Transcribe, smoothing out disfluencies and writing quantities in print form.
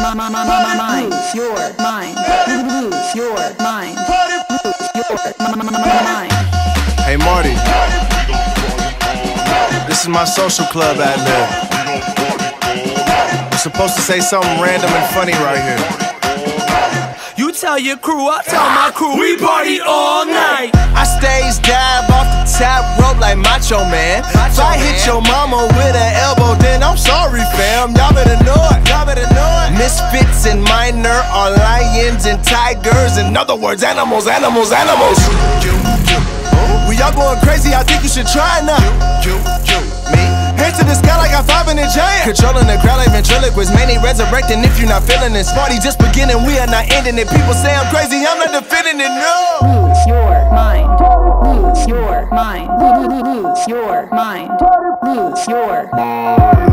mind. Lose your mind. Lose your mind. Lose your mind. Hey Marty, this is my social club ad lib. We're supposed to say something random and funny right here. You tell your crew, I tell my crew, we party all night. I stage dive off the top rope like Macho Man. If I hit your mama with an elbow, then I'm sorry, fam. Y'all better know it. Misfits and minor are lions and tigers. In other words, animals. We all going crazy, I think you should try now. Me? Hands to the sky like I'm 5 in the giant. Controlling the crowd like ventriloquist. Many resurrecting if you're not feeling this. Party just beginning, we are not ending it. People say I'm crazy, I'm not defending it, no. Lose your mind. Lose your mind. Lose your mind. Lose your mind.